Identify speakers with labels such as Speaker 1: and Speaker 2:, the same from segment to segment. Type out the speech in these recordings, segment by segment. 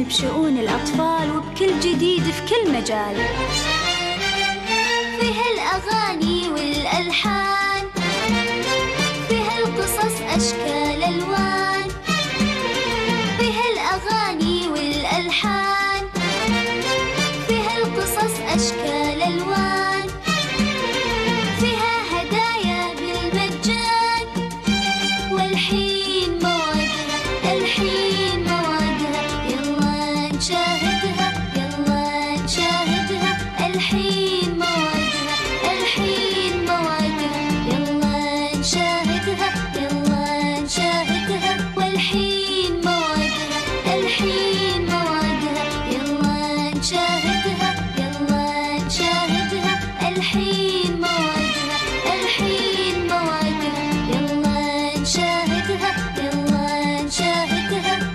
Speaker 1: بشؤون الأطفال وبكل جديد في كل مجال.
Speaker 2: فيها الأغاني والألحان، فيها القصص أشكال ألوان، فيها الأغاني والألحان، فيها القصص أشكال ألوان، فيها هدايا بالمجان، والحين موعدها، الحين موعدها، يلا نشاهدها، يلا نشاهدها، الحين موعدها، الحين موعدها، يلا نشاهدها، يلا نشاهدها، والحين موعدها، الحين موعدها، يلا نشاهدها، يلا نشاهدها، الحين موعدها، الحين موعدها، يلا نشاهدها، يلا نشاهدها.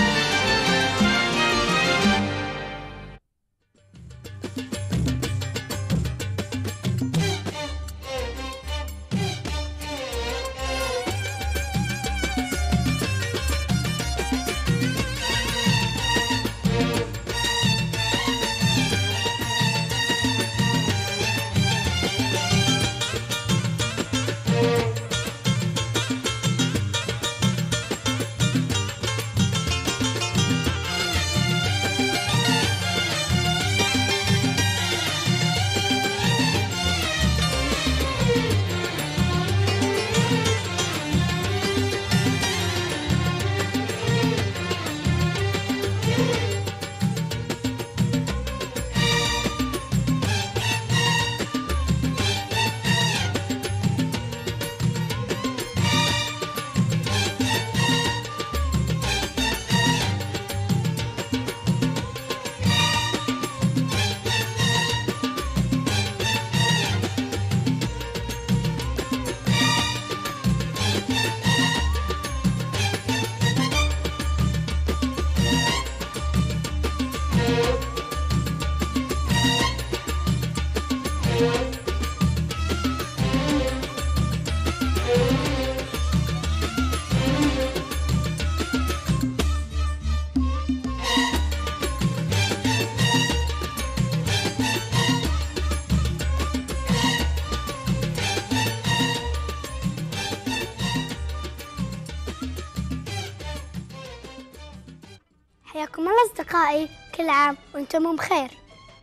Speaker 3: حياكم الله أصدقائي، كل عام وأنتم بخير.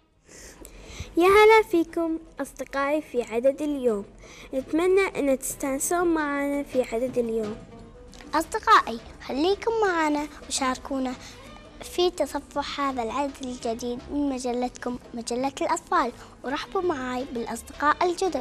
Speaker 4: يا هلا فيكم أصدقائي في عدد اليوم، نتمنى أن تستانسون معنا في عدد اليوم.
Speaker 3: أصدقائي خليكم معنا وشاركونا في تصفح هذا العدد الجديد من مجلتكم مجلة الأطفال، ورحبوا معي بالأصدقاء الجدد.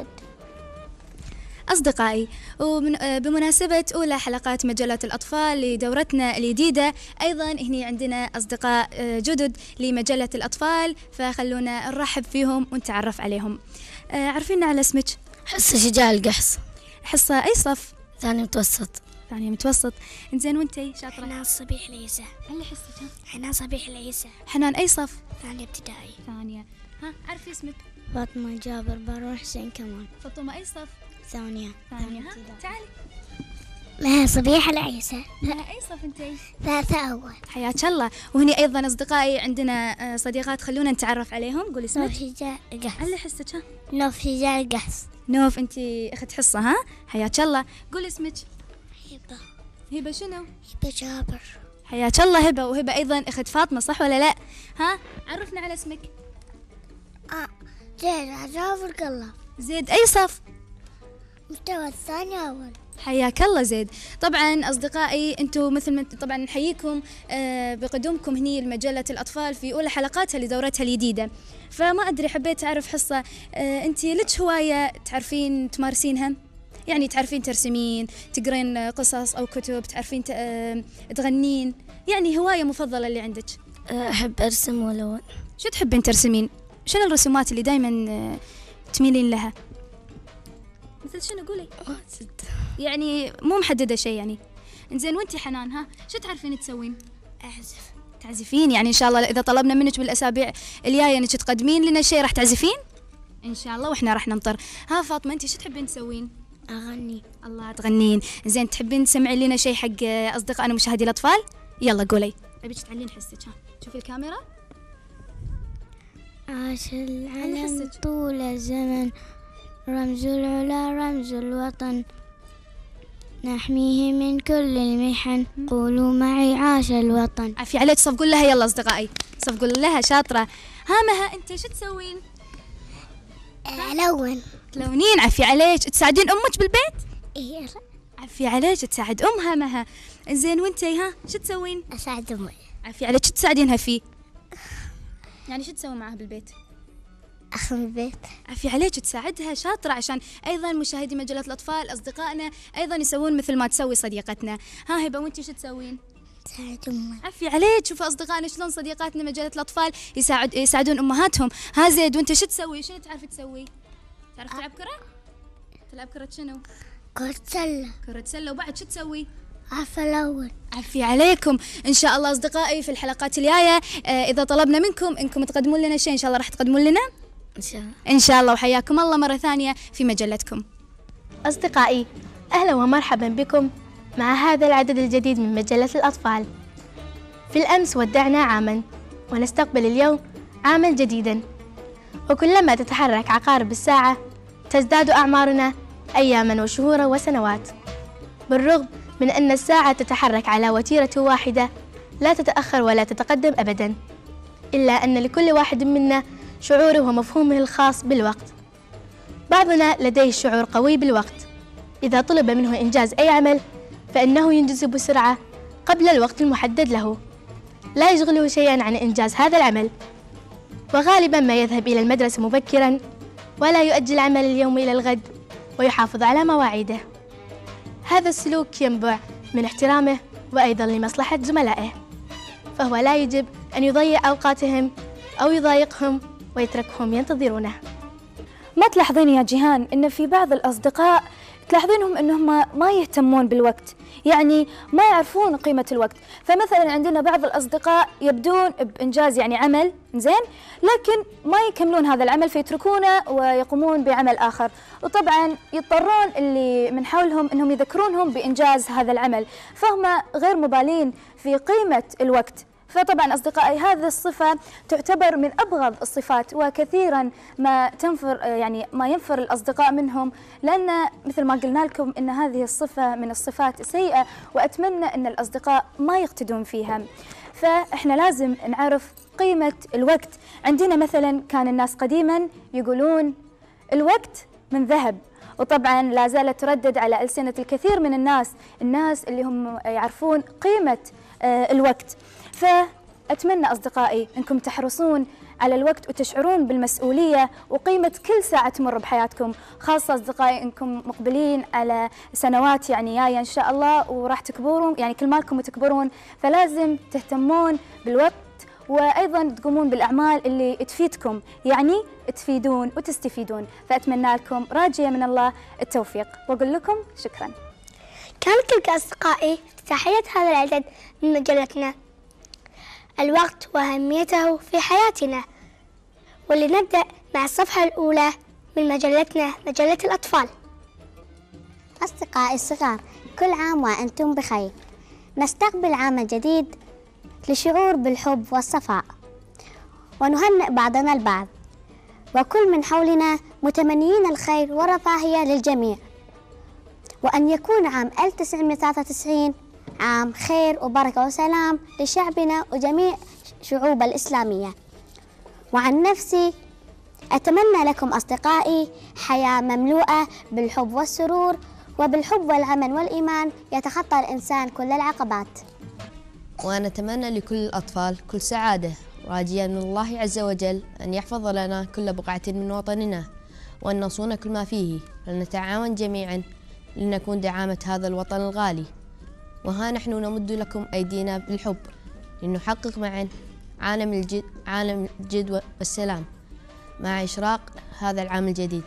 Speaker 5: أصدقائي، بمناسبة أولى حلقات مجلة الأطفال لدورتنا الجديدة، أيضا هنا عندنا أصدقاء جدد لمجلة الأطفال، فخلونا نرحب فيهم ونتعرف عليهم. عرفينا على اسمك؟
Speaker 6: حصة شجاع القحص.
Speaker 5: حصة أي صف؟
Speaker 6: ثاني متوسط.
Speaker 5: ثانية متوسط. إنزين وأنتي شاطرة؟
Speaker 3: حنان صبيح العيسى.
Speaker 5: هل حصتها؟
Speaker 3: حنان صبيح العيسى.
Speaker 5: حنان أي صف؟
Speaker 3: ثانية ابتدائي.
Speaker 5: ثانية. ها عرفي اسمك؟
Speaker 6: فاطمة جابر بارون حسين كمال.
Speaker 5: فاطمة أي صف؟
Speaker 6: ثانية.
Speaker 5: ثانية. ها تعالي.
Speaker 3: مها صبيح العيسى.
Speaker 5: أي صف أنتي؟
Speaker 3: ثالثة أول.
Speaker 5: حياك الله. وهني أيضا أصدقائي عندنا صديقات، خلونا نتعرف عليهم. قولي اسمك.
Speaker 3: نوف شجاع القحص.
Speaker 5: هل حصتك؟ ها؟
Speaker 3: نوف شجاع القحص.
Speaker 5: نوف أنتي أخت حصة. ها حياك الله. قولي اسمك.
Speaker 3: هبة.
Speaker 5: هبة شنو؟
Speaker 3: هبة جابر.
Speaker 5: حياك الله هبة. وهبة أيضا أخت فاطمة، صح ولا لا؟ ها عرفنا على اسمك.
Speaker 3: زيد جابر قلب.
Speaker 5: زيد أي صف؟
Speaker 3: مستوى الثاني أول.
Speaker 5: حياك الله زيد. طبعا أصدقائي أنتم مثل ما طبعا نحييكم بقدومكم هني لمجلة الأطفال في أولى حلقاتها لدورتها الجديدة. فما أدري، حبيت أعرف حصة، أنت لك هواية تعرفين تمارسينها؟ يعني تعرفين ترسمين، تقرين قصص أو كتب، تعرفين تغنين، يعني هواية مفضلة اللي عندك؟
Speaker 6: أحب أرسم ولون.
Speaker 5: شو تحبين ترسمين؟ شنو الرسومات اللي دايما تميلين لها؟ مثل شنو قولي؟ يعني مو محددة شيء يعني. إنزين وانتي حنان، ها شو تعرفين تسوين؟
Speaker 3: أعزف.
Speaker 5: تعزفين؟ يعني إن شاء الله إذا طلبنا منك بالأسابيع الجاية إنك تقدمين لنا شيء راح تعزفين؟ إن شاء الله وإحنا راح ننطر. ها فاطمة أنتي شو تحبين تسوين؟
Speaker 3: أغني.
Speaker 5: الله تغنين. زين تحبين تسمعين لنا شيء حق أصدقائنا مشاهدي الأطفال؟ يلا قولي. أبيك تعلين حسك. ها شوفي الكاميرا.
Speaker 6: عاش العلم
Speaker 5: حسك.
Speaker 6: طول الزمن، رمز العلا رمز الوطن، نحميه من كل المحن، قولوا معي عاش الوطن.
Speaker 5: عافية عليك، صفقوا لها يلا أصدقائي، صفقوا لها شاطرة. ها مها أنت شو تسوين؟
Speaker 3: ألون.
Speaker 5: تلونين. عافية عليك، تساعدين أمك بالبيت؟
Speaker 3: إيه
Speaker 5: عافية عليك، تساعد أمها مها. إنزين وأنتي ها شو تسوين؟
Speaker 3: أساعد أمي.
Speaker 5: عافية عليك، شو تساعدينها فيه؟ يعني شو تسوي معها بالبيت؟
Speaker 3: أخذ البيت.
Speaker 5: عافية عليك، تساعدها شاطرة، عشان أيضا مشاهدي مجلة الأطفال أصدقائنا أيضا يسوون مثل ما تسوي صديقتنا. ها هبة وأنتي شو تسوين؟
Speaker 3: أساعد أمي.
Speaker 5: عافية عليك، شوفوا أصدقائنا شلون صديقاتنا مجلة الأطفال يساعدون أمهاتهم. ها زيد وأنت شو تسوي؟ شنو تعرفي تسوي؟ تعرف تلعب كرة؟ تلعب كرة شنو؟
Speaker 3: كرة سلة.
Speaker 5: كرة سلة. وبعد شو تسوي؟
Speaker 3: عارفة الأول.
Speaker 5: عافية عليكم. إن شاء الله أصدقائي في الحلقات الجاية إذا طلبنا منكم إنكم تقدمون لنا شيء إن شاء الله راح تقدمون لنا
Speaker 6: إن شاء الله.
Speaker 5: إن شاء الله. وحياكم الله مرة ثانية في مجلتكم.
Speaker 7: أصدقائي، أهلا ومرحبا بكم مع هذا العدد الجديد من مجلة الأطفال. في الأمس ودعنا عاما، ونستقبل اليوم عاما جديدا، وكلما تتحرك عقارب الساعة تزداد أعمارنا أياما وشهورا وسنوات. بالرغم من أن الساعة تتحرك على وتيرة واحدة لا تتأخر ولا تتقدم أبدا، إلا أن لكل واحد منا شعوره ومفهومه الخاص بالوقت. بعضنا لديه شعور قوي بالوقت، إذا طلب منه إنجاز أي عمل فإنه ينجزه بسرعة قبل الوقت المحدد له، لا يشغله شيئا عن إنجاز هذا العمل، وغالبا ما يذهب إلى المدرسة مبكرا ولا يؤجل عمل اليوم إلى الغد، ويحافظ على مواعيده. هذا السلوك ينبع من احترامه وأيضا لمصلحة زملائه، فهو لا يجب أن يضيع أوقاتهم أو يضايقهم ويتركهم ينتظرونه.
Speaker 8: ما تلاحظين يا جيهان إن في بعض الأصدقاء تلاحظينهم إنهم ما يهتمون بالوقت، يعني ما يعرفون قيمة الوقت. فمثلا عندنا بعض الأصدقاء يبدون بإنجاز يعني عمل زين، لكن ما يكملون هذا العمل فيتركونه ويقومون بعمل آخر، وطبعا يضطرون اللي من حولهم إنهم يذكرونهم بإنجاز هذا العمل، فهم غير مبالين في قيمة الوقت. فطبعا أصدقائي هذه الصفة تعتبر من أبغض الصفات، وكثيرا ما ينفر الأصدقاء منهم، لأن مثل ما قلنا لكم إن هذه الصفة من الصفات السيئة، وأتمنى أن الأصدقاء ما يقتدون فيها. فإحنا لازم نعرف قيمة الوقت. عندنا مثلا كان الناس قديما يقولون الوقت من ذهب، وطبعا لا زالت تردد على ألسنة الكثير من الناس اللي هم يعرفون قيمة الوقت. فأتمنى أصدقائي أنكم تحرصون على الوقت وتشعرون بالمسؤولية وقيمة كل ساعة تمر بحياتكم، خاصة أصدقائي أنكم مقبلين على سنوات يعني جاية إن شاء الله، وراح تكبرون يعني كل مالكم وتكبرون، فلازم تهتمون بالوقت وأيضا تقومون بالأعمال اللي تفيدكم، يعني تفيدون وتستفيدون. فأتمنى لكم راجية من الله التوفيق، وأقول لكم شكرا.
Speaker 3: كانت لك أصدقائي تحية هذا العدد من مجلتنا الوقت وأهميته في حياتنا، ولنبدأ مع الصفحة الأولى من مجلتنا مجلة الأطفال.
Speaker 9: أصدقائي الصغار، كل عام وأنتم بخير. نستقبل عام جديد لشعور بالحب والصفاء، ونهنئ بعضنا البعض، وكل من حولنا متمنيين الخير والرفاهية للجميع، وأن يكون عام 1993 عام خير وبركة وسلام لشعبنا وجميع شعوب الإسلامية. وعن نفسي أتمنى لكم أصدقائي حياة مملوءة بالحب والسرور، وبالحب والأمل والإيمان يتخطى الإنسان كل العقبات.
Speaker 10: وأنا أتمنى لكل الأطفال كل سعادة، راجيا من الله عز وجل أن يحفظ لنا كل بقعة من وطننا، وأن نصون كل ما فيه، لنتعاون جميعا لنكون دعامة هذا الوطن الغالي. وها نحن نمد لكم أيدينا بالحب لنحقق معا عالم الجد والسلام مع إشراق هذا العام الجديد.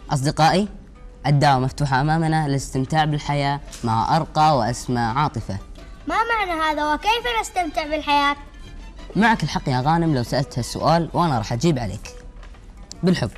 Speaker 11: أصدقائي، الدعوة مفتوحة أمامنا للاستمتاع بالحياة مع أرقى وأسمى عاطفة.
Speaker 3: ما معنى هذا وكيف نستمتع بالحياة؟
Speaker 11: معك الحق يا غانم لو سألت هالسؤال وأنا راح أجيب عليك. بالحب،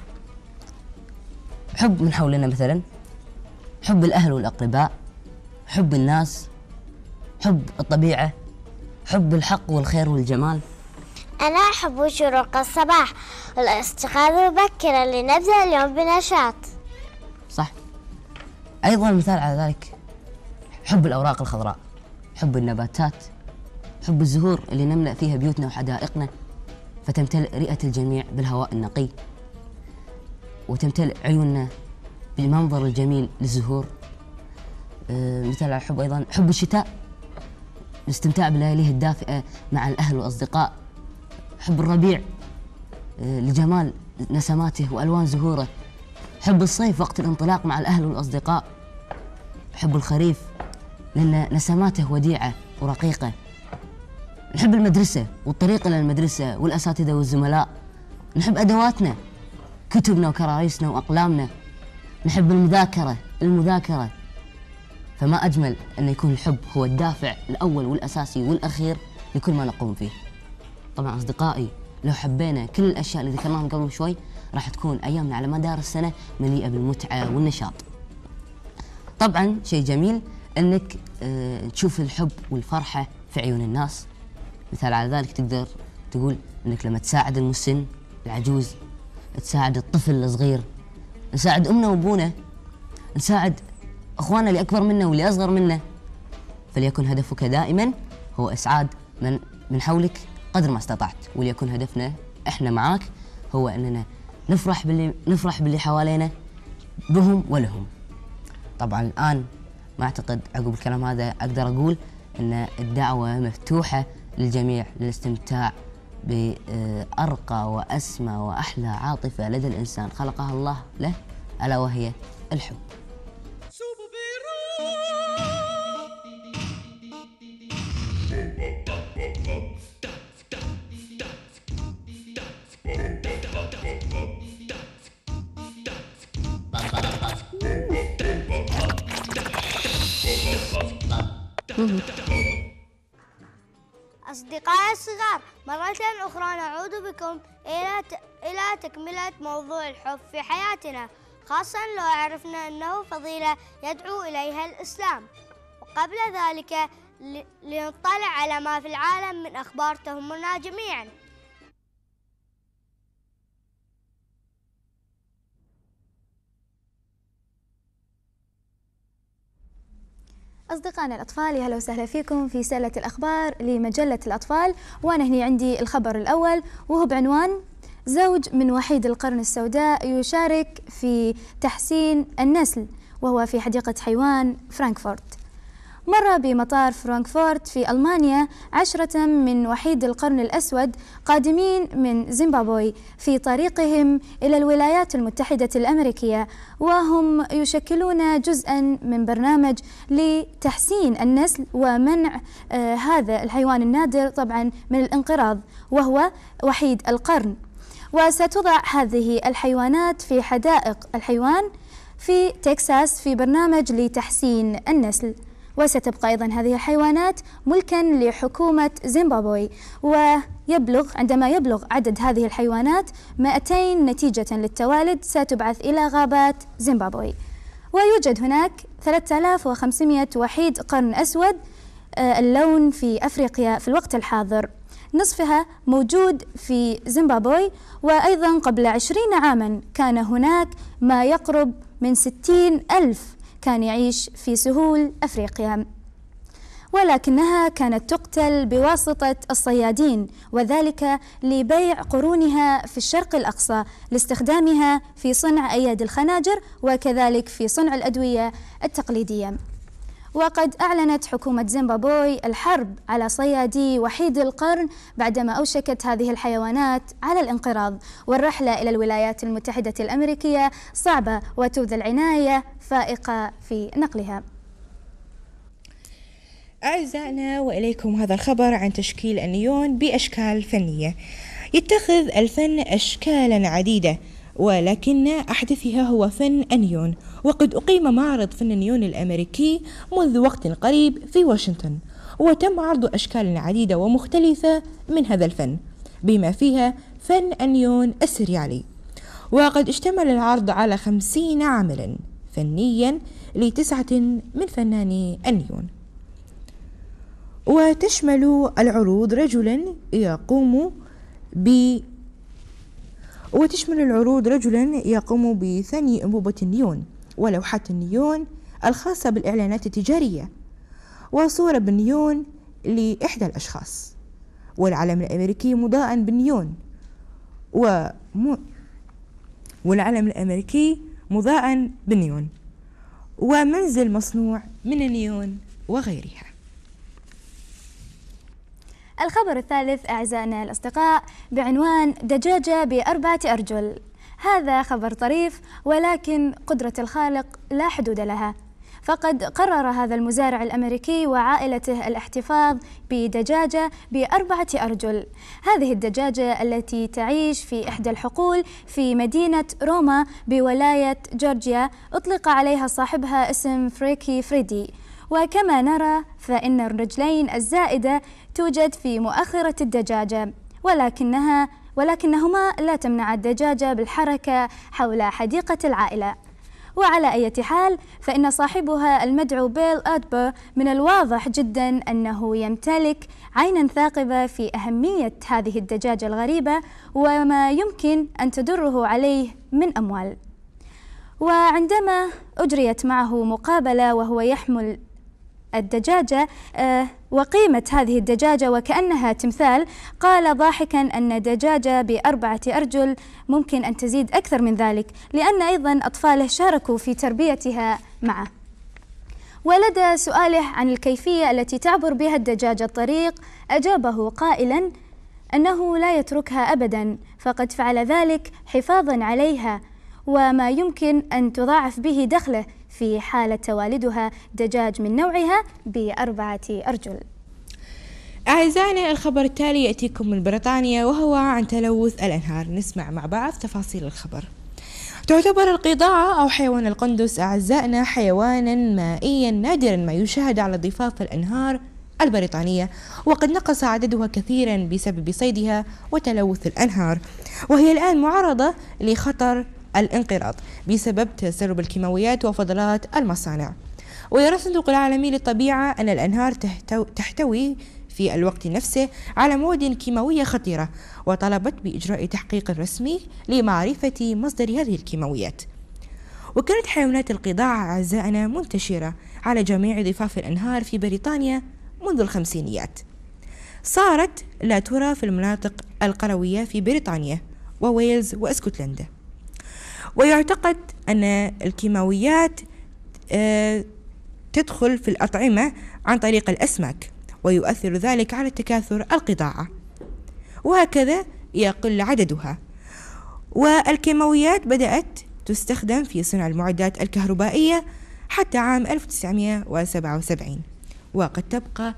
Speaker 11: حب من حولنا مثلا، حب الأهل والأقرباء، حب الناس، حب الطبيعة، حب الحق والخير والجمال.
Speaker 9: أنا أحب شروق الصباح والاستيقاظ مبكرا لنبدأ اليوم بنشاط.
Speaker 11: صح. أيضا مثال على ذلك حب الأوراق الخضراء، حب النباتات، حب الزهور اللي نملأ فيها بيوتنا وحدائقنا فتمتلئ رئة الجميع بالهواء النقي، وتمتلئ عيوننا بالمنظر الجميل للزهور. مثال على الحب أيضا حب الشتاء، الاستمتاع بلياليه الدافئة مع الأهل والأصدقاء. حب الربيع لجمال نسماته وألوان زهوره. حب الصيف وقت الانطلاق مع الأهل والأصدقاء. حب الخريف لأن نسماته وديعة ورقيقة. نحب المدرسة والطريق إلى المدرسة والأساتذة والزملاء. نحب أدواتنا، كتبنا وكراريسنا وأقلامنا. نحب المذاكرة. فما أجمل أن يكون الحب هو الدافع الأول والأساسي والأخير لكل ما نقوم فيه. طبعا أصدقائي، لو حبينا كل الأشياء اللي ذكرناها قبل شوي راح تكون أيامنا على مدار السنة مليئة بالمتعة والنشاط. طبعا شيء جميل أنك تشوف الحب والفرحة في عيون الناس. مثال على ذلك تقدر تقول أنك لما تساعد المسن، العجوز، تساعد الطفل الصغير، نساعد أمنا وأبونا، نساعد أخواننا اللي أكبر منا واللي أصغر منا، فليكن هدفك دائما هو إسعاد من حولك قدر ما استطعت، وليكن هدفنا إحنا معاك هو أننا نفرح باللي حوالينا بهم ولهم. طبعا الآن ما أعتقد عقب الكلام هذا أقدر أقول أن الدعوة مفتوحة للجميع للاستمتاع بأرقى وأسمى وأحلى عاطفة لدى الإنسان خلقها الله له، ألا وهي الحب.
Speaker 3: أصدقائي الصغار، مرة أخرى نعود بكم إلى تكملة موضوع الحب في حياتنا، خاصة لو عرفنا أنه فضيلة يدعو إليها الإسلام. وقبل ذلك لنطلع على ما في العالم من أخبار تهمنا جميعا.
Speaker 5: أصدقائنا الأطفال، يا هلا وسهلا فيكم في سلة الأخبار لمجلة الأطفال. وأنا هنا عندي الخبر الأول وهو بعنوان: زوج من وحيد القرن السوداء يشارك في تحسين النسل وهو في حديقة حيوان فرانكفورت. مر بمطار فرانكفورت في ألمانيا 10 من وحيد القرن الأسود قادمين من زيمبابوي في طريقهم إلى الولايات المتحدة الأمريكية، وهم يشكلون جزءا من برنامج لتحسين النسل ومنع هذا الحيوان النادر طبعا من الانقراض وهو وحيد القرن. وستضع هذه الحيوانات في حدائق الحيوان في تكساس في برنامج لتحسين النسل، وستبقى أيضا هذه الحيوانات ملكا لحكومة زيمبابوي. عندما يبلغ عدد هذه الحيوانات 200 نتيجة للتوالد ستبعث إلى غابات زيمبابوي. ويوجد هناك 3500 وحيد قرن أسود اللون في أفريقيا في الوقت الحاضر، نصفها موجود في زيمبابوي. وأيضا قبل 20 عاما كان هناك ما يقرب من 60,000 كان يعيش في سهول أفريقيا، ولكنها كانت تقتل بواسطة الصيادين، وذلك لبيع قرونها في الشرق الأقصى لاستخدامها في صنع أيادي الخناجر وكذلك في صنع الأدوية التقليدية. وقد أعلنت حكومة زيمبابوي الحرب على صيادي وحيد القرن بعدما أوشكت هذه الحيوانات على الانقراض، والرحلة إلى الولايات المتحدة الأمريكية صعبة وتبذل عناية فائقة في نقلها.
Speaker 12: أعزائنا، وإليكم هذا الخبر عن تشكيل النيون بأشكال فنية. يتخذ الفن أشكالا عديدة ولكن أحدثها هو فن النيون، وقد أقيم معرض فن النيون الأمريكي منذ وقت قريب في واشنطن، وتم عرض أشكال عديدة ومختلفة من هذا الفن بما فيها فن النيون السريالي. وقد اشتمل العرض على 50 عملا فنيا ل9 من فناني النيون. وتشمل العروض رجلا يقوم بثني أنبوبة النيون، ولوحات النيون الخاصة بالإعلانات التجارية، وصورة بالنيون لإحدى الأشخاص، والعلم الأمريكي مضاء بالنيون ومنزل مصنوع من النيون وغيرها.
Speaker 5: الخبر الثالث أعزائنا الأصدقاء بعنوان دجاجة ب4 أرجل. هذا خبر طريف، ولكن قدرة الخالق لا حدود لها، فقد قرر هذا المزارع الأمريكي وعائلته الاحتفاظ بدجاجة ب4 أرجل. هذه الدجاجة التي تعيش في إحدى الحقول في مدينة روما بولاية جورجيا أطلق عليها صاحبها اسم فريكي فريدي، وكما نرى فإن الرجلين الزائدة توجد في مؤخرة الدجاجة، ولكنهما لا تمنع الدجاجة بالحركة حول حديقة العائلة. وعلى أي حال فإن صاحبها المدعو بيل أدبر من الواضح جدا أنه يمتلك عينا ثاقبة في أهمية هذه الدجاجة الغريبة وما يمكن أن تدره عليه من أموال. وعندما أجريت معه مقابلة وهو يحمل الدجاجة وقيمة هذه الدجاجة وكأنها تمثال، قال ضاحكا أن دجاجة ب4 أرجل ممكن أن تزيد أكثر من ذلك، لأن أيضا أطفاله شاركوا في تربيتها معه. ولدى سؤاله عن الكيفية التي تعبر بها الدجاجة الطريق، أجابه قائلا أنه لا يتركها أبدا، فقد فعل ذلك حفاظا عليها وما يمكن أن تضاعف به دخله في حالة والدها دجاج من نوعها ب4 أرجل.
Speaker 12: أعزائنا الخبر التالي يأتيكم من بريطانيا وهو عن تلوث الأنهار. نسمع مع بعض تفاصيل الخبر. تعتبر القيضاعة أو حيوان القندس أعزائنا حيوانا مائيا نادرا ما يشاهد على ضفاف الأنهار البريطانية، وقد نقص عددها كثيرا بسبب صيدها وتلوث الأنهار، وهي الآن معرضة لخطر الانقراض بسبب تسرب الكيماويات وفضلات المصانع. ويرى الصندوق العالمي للطبيعة أن الأنهار تحتوي في الوقت نفسه على مواد كيماوية خطيرة، وطلبت بإجراء تحقيق رسمي لمعرفة مصدر هذه الكيماويات. وكانت حيوانات القيضاع أعزائنا منتشرة على جميع ضفاف الأنهار في بريطانيا منذ الخمسينيات، صارت لا ترى في المناطق القروية في بريطانيا وويلز واسكتلندا. ويعتقد أن الكيماويات تدخل في الأطعمة عن طريق الأسماك، ويؤثر ذلك على تكاثر القيضاعة، وهكذا يقل عددها. والكيماويات بدأت تستخدم في صنع المعدات الكهربائية حتى عام 1977، وقد تبقى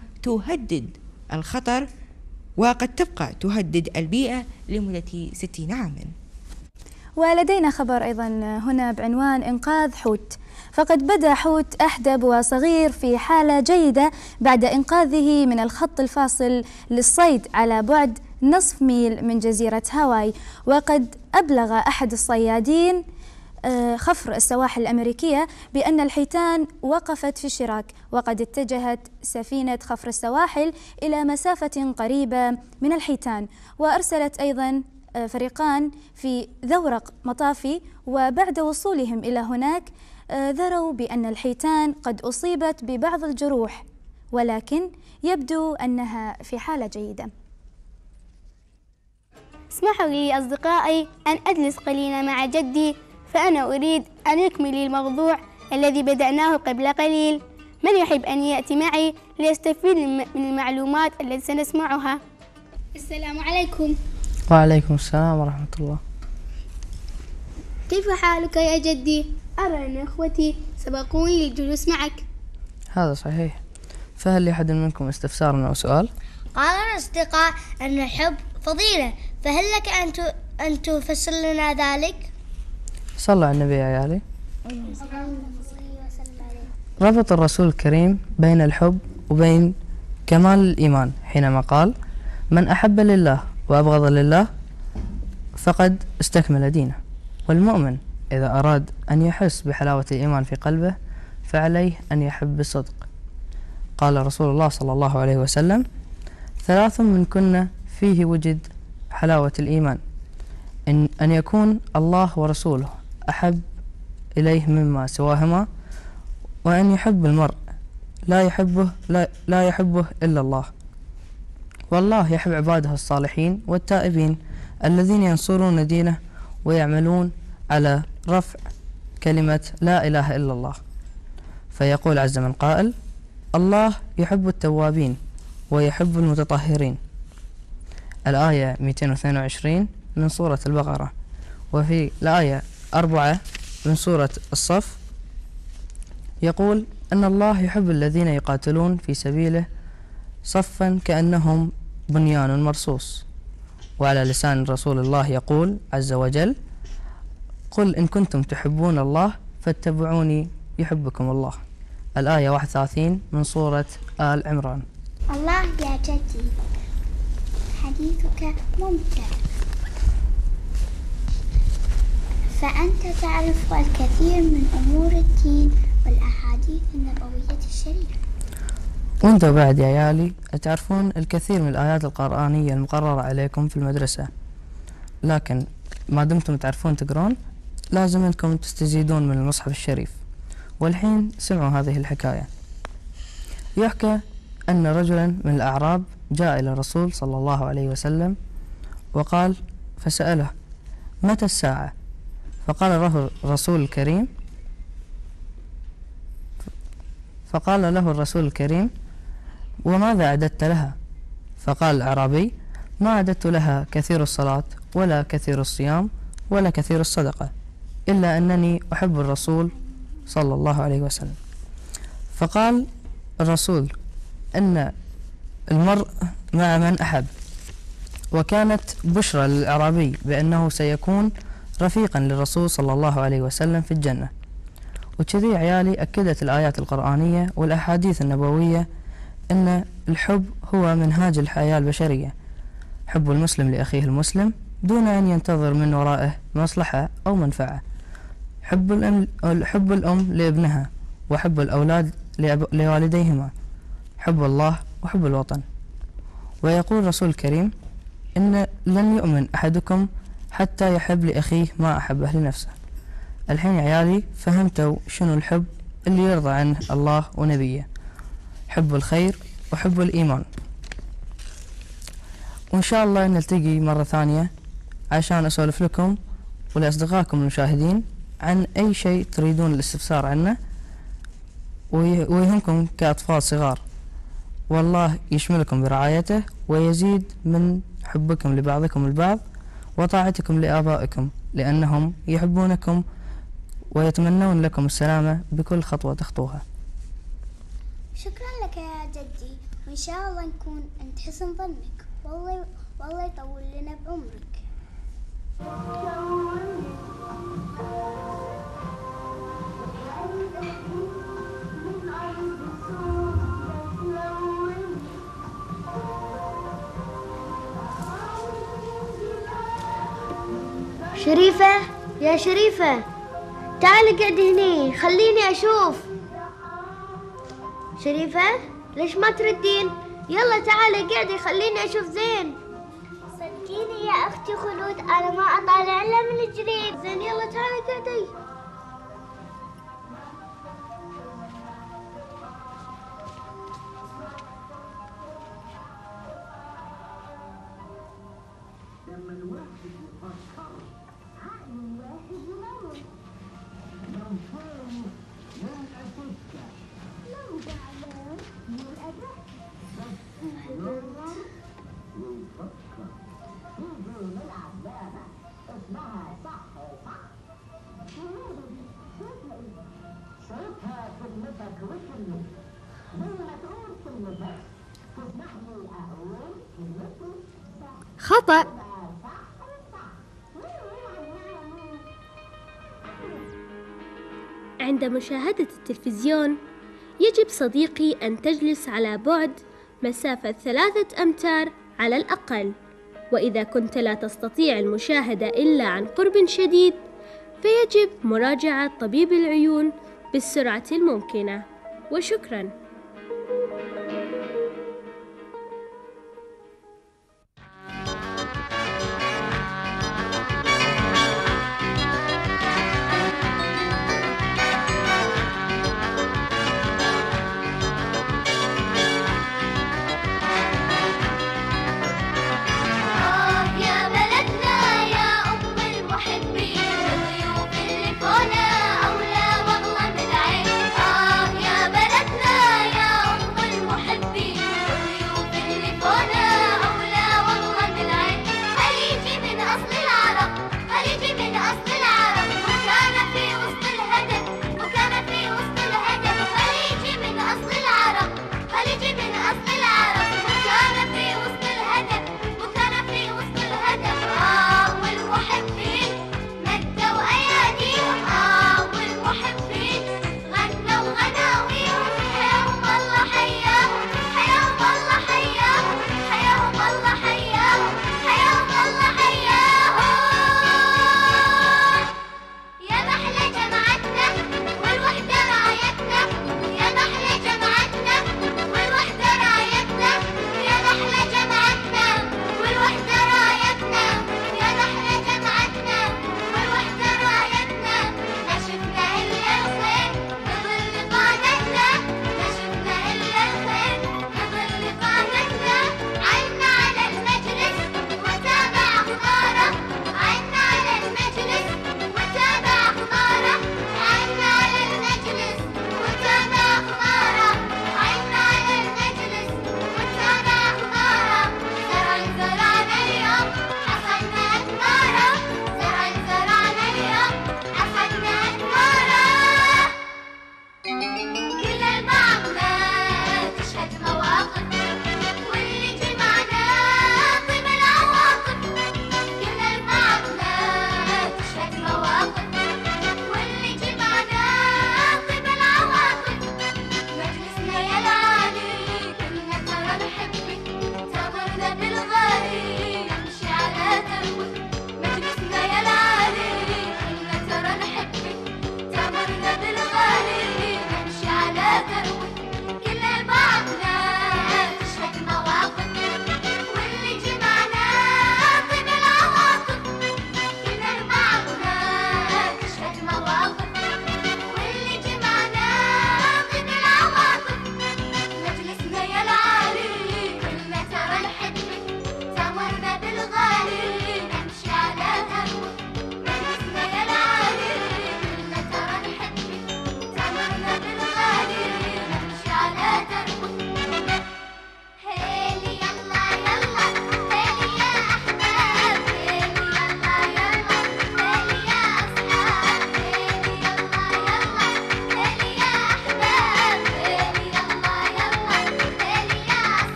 Speaker 12: تهدد البيئة لمدة 60 عاما.
Speaker 5: ولدينا خبر أيضا هنا بعنوان إنقاذ حوت. فقد بدأ حوت أحدب وصغير في حالة جيدة بعد إنقاذه من الخط الفاصل للصيد على بعد نصف ميل من جزيرة هاواي. وقد أبلغ أحد الصيادين خفر السواحل الأمريكية بأن الحيتان وقفت في الشراك، وقد اتجهت سفينة خفر السواحل إلى مسافة قريبة من الحيتان، وأرسلت أيضا فريقان في ذورق مطافي، وبعد وصولهم إلى هناك ذروا بأن الحيتان قد أصيبت ببعض الجروح، ولكن يبدو أنها في حالة جيدة.
Speaker 3: اسمحوا لي أصدقائي أن أجلس قليلا مع جدي، فأنا أريد أن يكمل الموضوع الذي بدأناه قبل قليل. من يحب أن يأتي معي ليستفيد من المعلومات التي سنسمعها؟
Speaker 13: السلام عليكم.
Speaker 14: وعليكم السلام ورحمة الله.
Speaker 13: كيف حالك يا جدي؟ أرى أن أخوتي سبقوني للجلوس معك.
Speaker 14: هذا صحيح، فهل لأحد منكم استفسار أو سؤال؟
Speaker 9: قال الأصدقاء أن الحب فضيلة، فهل لك أن تفسر لنا ذلك؟
Speaker 14: صلوا على النبي يا عيالي. ربط الرسول الكريم بين الحب وبين كمال الإيمان حينما قال: من أحب لله وأبغض لله فقد استكمل دينه. والمؤمن إذا أراد أن يحس بحلاوة الإيمان في قلبه فعليه أن يحب بالصدق. قال رسول الله صلى الله عليه وسلم: 3 من كن فيه وجد حلاوة الإيمان: أن يكون الله ورسوله أحب إليه مما سواهما، وأن يحب المرء لا يحبه إلا الله. والله يحب عباده الصالحين والتائبين الذين ينصرون دينه ويعملون على رفع كلمة لا إله إلا الله. فيقول عز من قائل: الله يحب التوابين ويحب المتطهرين. الآية 222 من سورة البقرة. وفي الآية 4 من سورة الصف يقول: أن الله يحب الذين يقاتلون في سبيله صفا كأنهم بنيان مرصوص. وعلى لسان رسول الله يقول عز وجل: قل إن كنتم تحبون الله فاتبعوني يحبكم الله. الآية 31 من سورة آل عمران.
Speaker 2: الله يا جدي، حديثك ممتع، فأنت تعرف الكثير من أمور الدين والأحاديث النبوية الشريفة.
Speaker 14: وانتوا بعد يا عيالي تعرفون الكثير من الآيات القرآنية المقررة عليكم في المدرسة، لكن ما دمتم تعرفون تقرون لازم انكم تستزيدون من المصحف الشريف. والحين سمعوا هذه الحكاية. يحكى أن رجلا من الأعراب جاء إلى الرسول صلى الله عليه وسلم وقال فسأله: متى الساعة؟ فقال له الرسول الكريم: وماذا أعددت لها؟ فقال الأعرابي: ما أعددت لها كثير الصلاة ولا كثير الصيام ولا كثير الصدقة، إلا أنني أحب الرسول صلى الله عليه وسلم. فقال الرسول أن المرء مع من أحب، وكانت بشرى للأعرابي بأنه سيكون رفيقا للرسول صلى الله عليه وسلم في الجنة. وكذي عيالي أكدت الآيات القرآنية والأحاديث النبوية أن الحب هو منهاج الحياة البشرية، حب المسلم لأخيه المسلم دون أن ينتظر من ورائه مصلحة أو منفعة، حب الأم لابنها، وحب الأولاد لوالديهما، حب الله وحب الوطن. ويقول الرسول الكريم: إن لن يؤمن أحدكم حتى يحب لأخيه ما أحبه لنفسه. الحين يا عيالي فهمتوا شنو الحب اللي يرضى عنه الله ونبيه، حب الخير وحب الإيمان. وإن شاء الله نلتقي مرة ثانية عشان أسولف لكم ولأصدقائكم المشاهدين عن أي شيء تريدون الاستفسار عنه ويهمكم كأطفال صغار، والله يشملكم برعايته ويزيد من حبكم لبعضكم البعض وطاعتكم لآبائكم، لأنهم يحبونكم ويتمنون لكم السلامة بكل خطوة تخطوها.
Speaker 2: شكرا لك يا جدي، وإن شاء الله نكون عند حسن ظنك، والله يطول لنا بعمرك.
Speaker 15: شريفة يا شريفة، تعالي قعدي هني خليني أشوف. شريفة ليش ما تردين؟ يلا تعالي قعدي خليني أشوف زين.
Speaker 2: صدقيني يا أختي خلود أنا ما أطالع إلا من الجريد.
Speaker 15: زين يلا تعالي قعدي. خطأ. وعند مشاهدة التلفزيون يجب صديقي أن تجلس على بعد مسافة 3 أمتار على الأقل، وإذا كنت لا تستطيع المشاهدة إلا عن قرب شديد فيجب مراجعة طبيب العيون بالسرعة الممكنة. وشكراً.
Speaker 2: يا بلدنا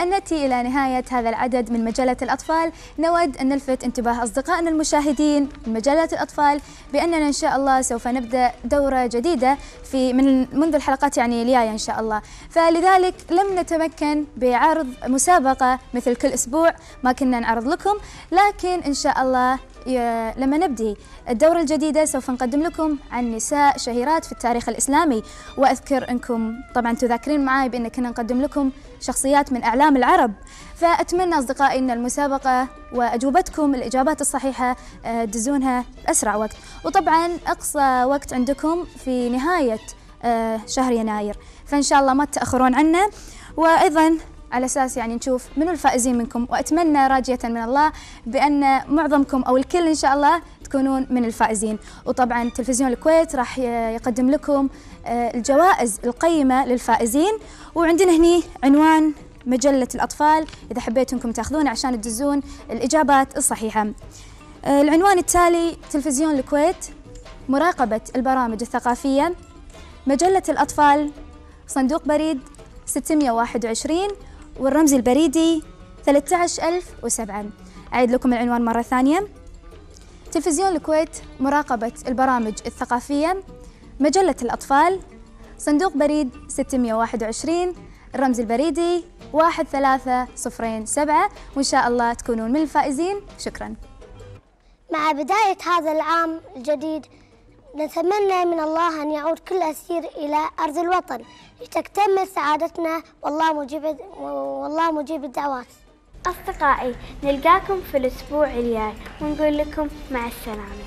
Speaker 5: إلى أن نأتي إلى نهاية هذا العدد من مجلة الأطفال، نود أن نلفت انتباه أصدقائنا المشاهدين من مجلة الأطفال بأننا إن شاء الله سوف نبدأ دورة جديدة منذ الحلقات يعني الجاية إن شاء الله. فلذلك لم نتمكن بعرض مسابقة مثل كل أسبوع ما كنا نعرض لكم، لكن إن شاء الله لما نبدأ الدورة الجديدة سوف نقدم لكم عن نساء شهيرات في التاريخ الإسلامي. وأذكر أنكم طبعا تذاكرين معي بأن كنا نقدم لكم شخصيات من أعلام العرب. فأتمنى أصدقائي أن المسابقة وأجوبتكم الإجابات الصحيحة تدزونها بأسرع وقت، وطبعا أقصى وقت عندكم في نهاية شهر يناير، فإن شاء الله ما تتأخرون عنا. وأيضا على أساس يعني نشوف منو الفائزين منكم، وأتمنى راجية من الله بأن معظمكم أو الكل إن شاء الله تكونون من الفائزين. وطبعا تلفزيون الكويت راح يقدم لكم الجوائز القيمة للفائزين، وعندنا هني عنوان مجلة الأطفال إذا حبيتوا أنكم تأخذونه عشان تدزون الإجابات الصحيحة. العنوان التالي: تلفزيون الكويت، مراقبة البرامج الثقافية، مجلة الأطفال، صندوق بريد 621 والرمز البريدي 13007. أعيد لكم العنوان مرة ثانية: تلفزيون الكويت، مراقبة البرامج الثقافية، مجلة الأطفال، صندوق بريد 621 الرمز البريدي 13007. وإن شاء الله تكونون من الفائزين. شكرا.
Speaker 9: مع بداية هذا العام الجديد نتمنى من الله أن يعود كل أسير إلى أرض الوطن لتكتمل سعادتنا، والله مجيب الدعوات.
Speaker 4: أصدقائي، نلقاكم في الأسبوع الجاي ونقول لكم مع السلامة.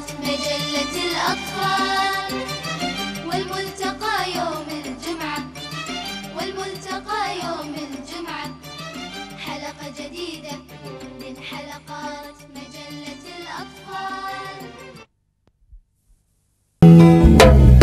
Speaker 16: حلقات مجلة الأطفال. والملتقى يوم الجمعة، والملتقى يوم الجمعة، حلقة جديدة من حلقات مجلة الأطفال.